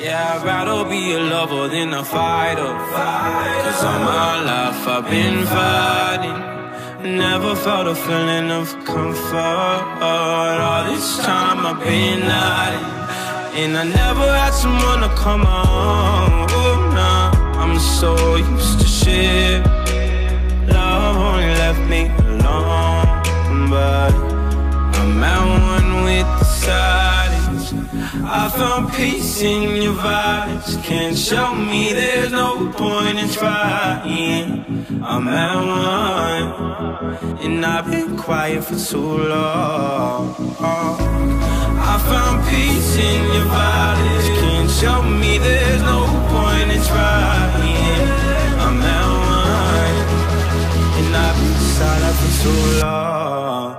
Yeah, I'd rather be a lover than a fighter. Cause all my life I've been fighting. Never felt a feeling of comfort. All this time I've been hiding, and I never had someone to come on. Oh, nah, I'm so used to shit. Love only left me alone, but I'm at one with the silence. I found peace in your vibes. Can't show me there's no point in trying. I'm at one, and I've been quiet for too long. I found peace in your vibes. Can't show me there's no point in trying. I'm at one, and I've been silent for too long.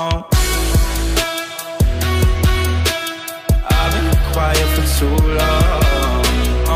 I've been quiet for too long.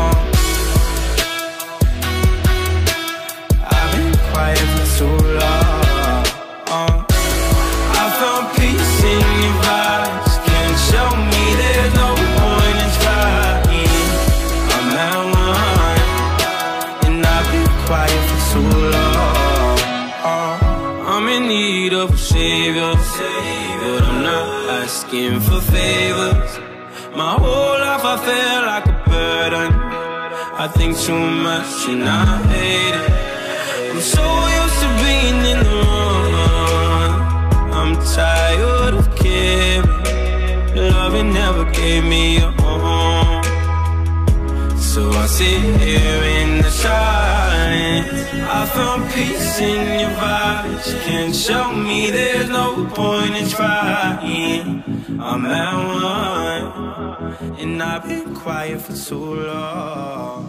I've been quiet for too long. I found peace in your vibes. Can't show me there's no point in trying. I'm at one, and I've been quiet for too long. I'm in need of a savior, but I'm not asking for favors. My whole life I feel like a burden. I think too much and I hate it. I'm so used to being in the wrong. I'm tired of caring. Loving never gave me a home. So I sit here in the silence. I found peace in your vibes. Can't show me there's no point in trying. I'm at one, and I've been quiet for too long.